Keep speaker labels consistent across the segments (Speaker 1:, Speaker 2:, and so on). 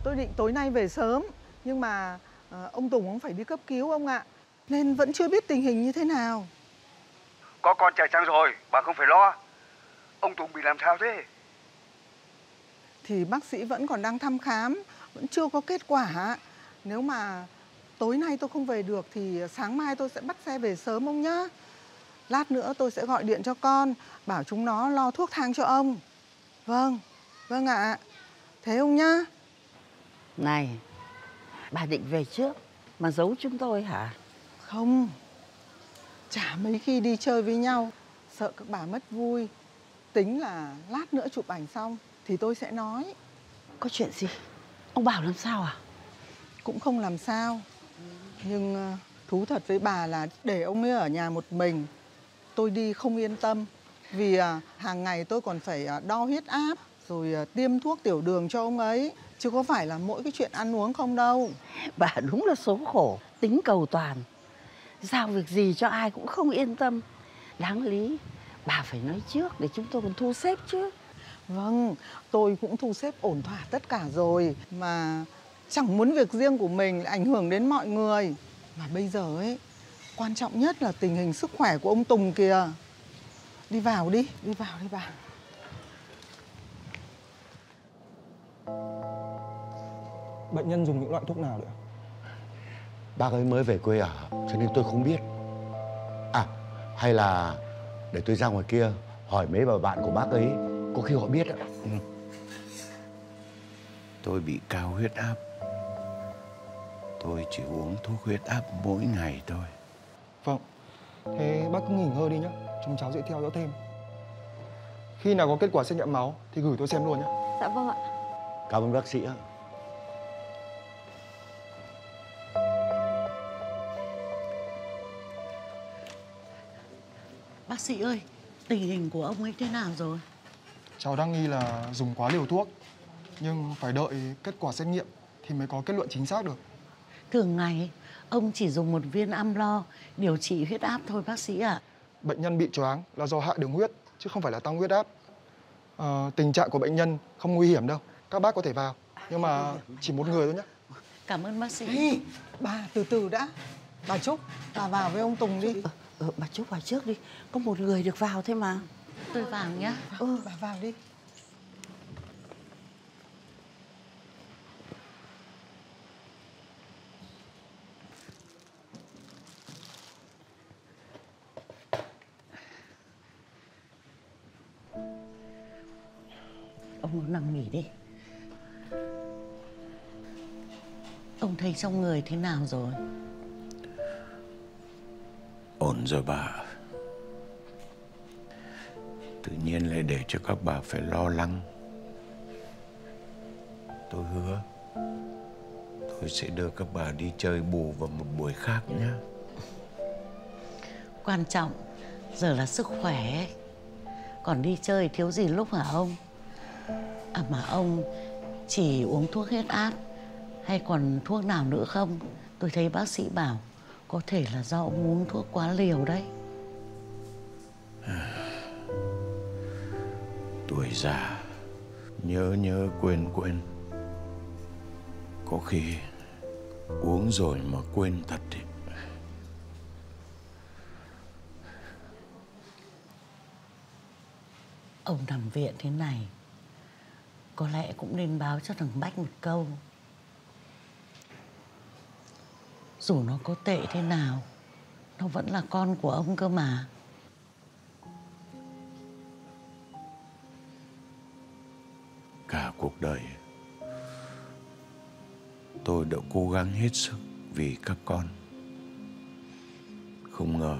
Speaker 1: Tôi định tối nay về sớm, nhưng mà ông Tùng ông phải đi cấp cứu ông ạ. Nên vẫn chưa biết tình hình như thế nào.
Speaker 2: Có con chạy sang rồi, bà không phải lo. Ông Tùng bị làm sao thế?
Speaker 1: Thì bác sĩ vẫn còn đang thăm khám, vẫn chưa có kết quả. Nếu mà tối nay tôi không về được thì sáng mai tôi sẽ bắt xe về sớm ông nhá. Lát nữa tôi sẽ gọi điện cho con, bảo chúng nó lo thuốc thang cho ông. Vâng, vâng ạ. Thế ông nhá.
Speaker 3: Này, bà định về trước mà giấu chúng tôi hả?
Speaker 1: Không, chả mấy khi đi chơi với nhau, sợ các bà mất vui. Tính là lát nữa chụp ảnh xong thì tôi sẽ nói.
Speaker 3: Có chuyện gì? Ông Bảo làm sao à?
Speaker 1: Cũng không làm sao. Nhưng thú thật với bà là để ông ấy ở nhà một mình, tôi đi không yên tâm. Vì hàng ngày tôi còn phải đo huyết áp, rồi tiêm thuốc tiểu đường cho ông ấy. Chứ có phải là mỗi cái chuyện ăn uống không đâu.
Speaker 3: Bà đúng là số khổ, tính cầu toàn. Giao việc gì cho ai cũng không yên tâm. Đáng lý bà phải nói trước để chúng tôi còn thu xếp chứ.
Speaker 1: Vâng, tôi cũng thu xếp ổn thỏa tất cả rồi. Mà chẳng muốn việc riêng của mình ảnh hưởng đến mọi người. Mà bây giờ ấy, quan trọng nhất là tình hình sức khỏe của ông Tùng kìa. Đi vào đi bà.
Speaker 4: Bệnh nhân dùng những loại thuốc nào đấy?
Speaker 5: Bác ấy mới về quê ở, cho nên tôi không biết. À, hay là để tôi ra ngoài kia hỏi mấy bà bạn của bác ấy, có khi họ biết ạ.
Speaker 6: Tôi bị cao huyết áp. Tôi chỉ uống thuốc huyết áp mỗi ngày thôi.
Speaker 4: Vâng, thế bác cứ nghỉ ngơi đi nhá, chúng cháu sẽ theo dõi thêm. Khi nào có kết quả xét nghiệm máu thì gửi tôi xem luôn nhá.
Speaker 7: Dạ vâng ạ.
Speaker 5: Cảm ơn bác sĩ ạ.
Speaker 3: Bác sĩ ơi, tình hình của ông ấy thế nào rồi?
Speaker 4: Cháu đang nghi là dùng quá liều thuốc, nhưng phải đợi kết quả xét nghiệm thì mới có kết luận chính xác được.
Speaker 3: Thường ngày ông chỉ dùng một viên Amlo điều trị huyết áp thôi bác sĩ ạ.
Speaker 4: Bệnh nhân bị choáng là do hạ đường huyết chứ không phải là tăng huyết áp. Tình trạng của bệnh nhân không nguy hiểm đâu, các bác có thể vào, nhưng mà chỉ một người thôi nhé.
Speaker 3: Cảm ơn bác sĩ.
Speaker 1: Ê, bà từ từ đã. Bà Trúc, bà vào với ông Tùng đi.
Speaker 3: Bà Trúc vào trước đi, có một người được vào thôi mà. Tôi vào nhá.
Speaker 1: Bà vào đi.
Speaker 3: Ông nằm nghỉ đi. Ông thấy trong người thế nào rồi?
Speaker 6: Ổn rồi bà. Tự nhiên lại để cho các bà phải lo lắng. Tôi hứa tôi sẽ đưa các bà đi chơi bù vào một buổi khác nhé.
Speaker 3: Quan trọng giờ là sức khỏe. Còn đi chơi thiếu gì lúc hả ông? À mà ông chỉ uống thuốc huyết áp hay còn thuốc nào nữa không? Tôi thấy bác sĩ bảo có thể là do ông uống thuốc quá liều đấy.
Speaker 6: Tuổi già nhớ quên. Có khi uống rồi mà quên thật đấy.
Speaker 3: Ông nằm viện thế này, có lẽ cũng nên báo cho thằng Bách một câu. Dù nó có tệ thế nào, nó vẫn là con của ông cơ mà.
Speaker 6: Cả cuộc đời tôi đã cố gắng hết sức vì các con. Không ngờ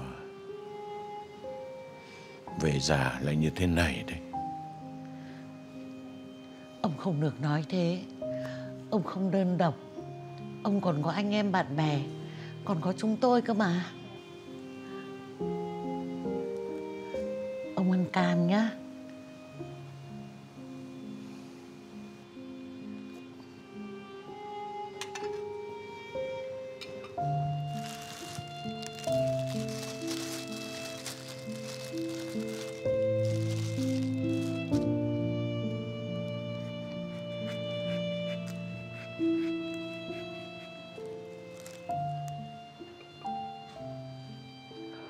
Speaker 6: về già lại như thế này đấy.
Speaker 3: Ông không được nói thế. Ông không đơn độc. Ông còn có anh em bạn bè, còn có chúng tôi cơ mà. Ông ăn cam nhá.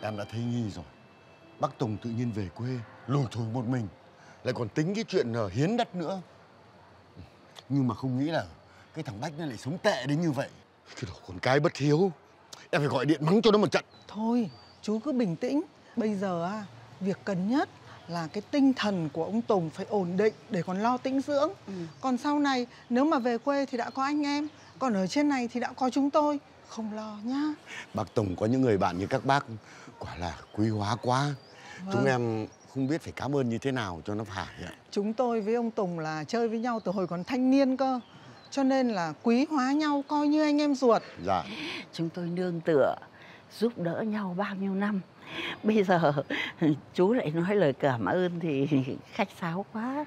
Speaker 5: Em đã thấy nghi rồi. Bác Tùng tự nhiên về quê lủi thủi một mình, lại còn tính cái chuyện hiến đất nữa. Nhưng mà không nghĩ là cái thằng Bách nó lại sống tệ đến như vậy. Cái đồ con cái bất hiếu. Em phải gọi điện mắng cho nó một trận.
Speaker 1: Thôi, chú cứ bình tĩnh. Bây giờ việc cần nhất là cái tinh thần của ông Tùng phải ổn định để còn lo tĩnh dưỡng. Còn sau này nếu mà về quê thì đã có anh em, còn ở trên này thì đã có chúng tôi. Không lo nhá.
Speaker 5: Bác Tùng có những người bạn như các bác quả là quý hóa quá. Chúng em không biết phải cảm ơn như thế nào cho nó phải ạ.
Speaker 1: Chúng tôi với ông Tùng là chơi với nhau từ hồi còn thanh niên cơ. Cho nên là quý hóa nhau, coi như anh em ruột.
Speaker 5: Dạ.
Speaker 3: Chúng tôi nương tựa, giúp đỡ nhau bao nhiêu năm. Bây giờ chú lại nói lời cảm ơn thì khách sáo quá.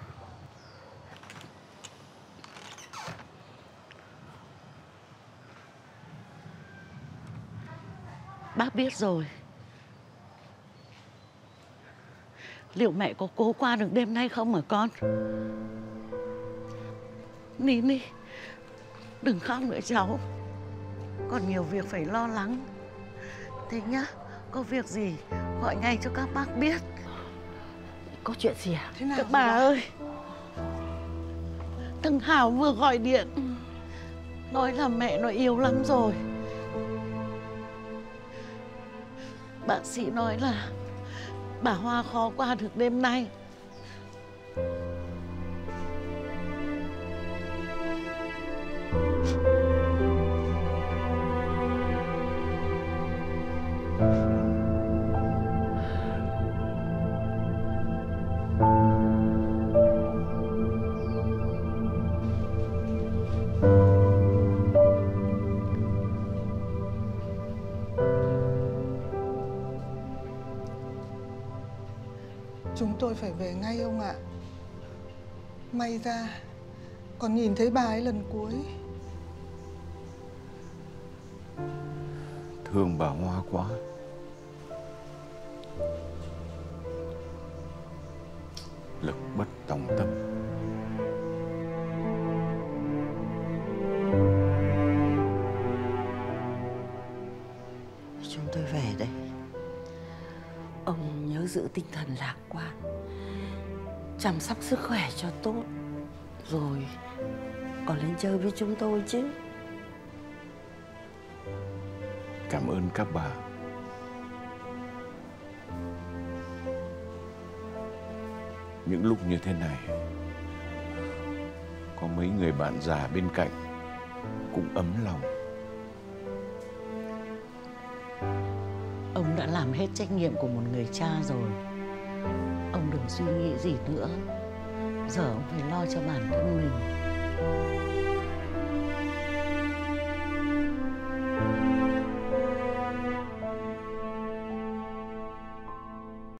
Speaker 3: Bác biết rồi. Liệu mẹ có cố qua được đêm nay không hả con? Nín đi, đừng khóc nữa cháu. Còn nhiều việc phải lo lắng. Thế nhá, có việc gì gọi ngay cho các bác biết.
Speaker 7: Có chuyện gì à?
Speaker 1: Thế nào?
Speaker 3: Các bà ơi, thằng Hào vừa gọi điện nói là mẹ nó yếu lắm rồi. Bác sĩ nói là bà Hoa khó qua được đêm nay.
Speaker 1: Chúng tôi phải về ngay ông ạ. May ra còn nhìn thấy bà ấy lần cuối.
Speaker 6: Thương bà Hoa quá. Lực bất tòng tâm.
Speaker 7: Chúng tôi về đây. Ông nhớ giữ tinh thần lạc quan, chăm sóc sức khỏe cho tốt, rồi còn lên chơi với chúng tôi chứ.
Speaker 6: Cảm ơn các bà. Những lúc như thế này, có mấy người bạn già bên cạnh cũng ấm lòng.
Speaker 3: Ông đã làm hết trách nhiệm của một người cha rồi. Ông đừng suy nghĩ gì nữa. Giờ ông phải lo cho bản thân mình.